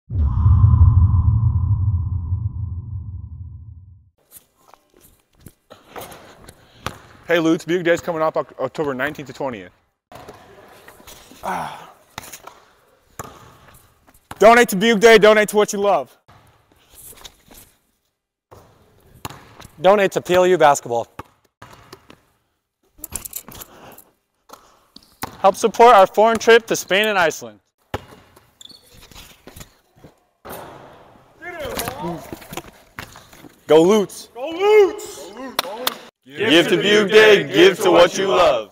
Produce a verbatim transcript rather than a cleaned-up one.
Hey Lutes, Bjug Day's coming up October nineteenth to twentieth. Ah. Donate to Bjug Day, donate to what you love. Donate to P L U basketball. Help support our foreign trip to Spain and Iceland. Go Lutes! Go Lutes! Go Lutes! Give, give to Bjug Day, give to what you love.